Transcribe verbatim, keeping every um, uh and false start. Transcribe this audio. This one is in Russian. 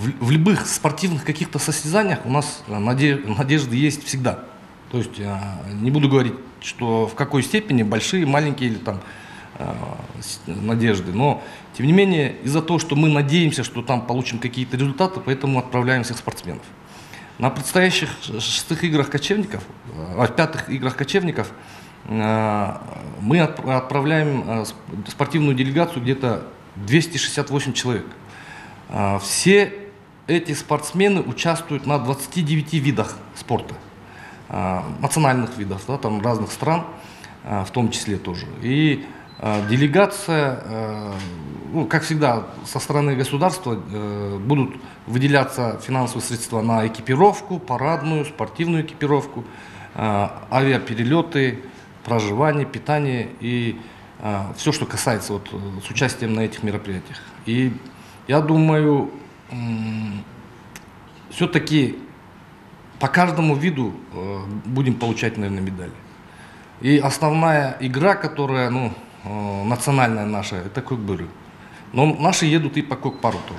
в, в любых спортивных каких-то состязаниях у нас надежды, надежды есть всегда. То есть не буду говорить, что в какой степени, большие, маленькие или там надежды, но тем не менее из-за того, что мы надеемся, что там получим какие-то результаты, поэтому отправляем всех спортсменов. На предстоящих шестых играх кочевников, а пятых играх кочевников мы отправляем спортивную делегацию где-то двести шестьдесят восемь человек. Все эти спортсмены участвуют на двадцати девяти видах спорта, национальных видов, да, там разных стран, в том числе тоже. И делегация, ну, как всегда, со стороны государства будут выделяться финансовые средства на экипировку, парадную, спортивную экипировку, авиаперелеты, проживание, питание и все, что касается вот, с участием на этих мероприятиях. И я думаю, все-таки по каждому виду будем получать, наверное, медали. И основная игра, которая, ну, национальная наша, это кокбыры. Но наши едут и по кокпару тоже.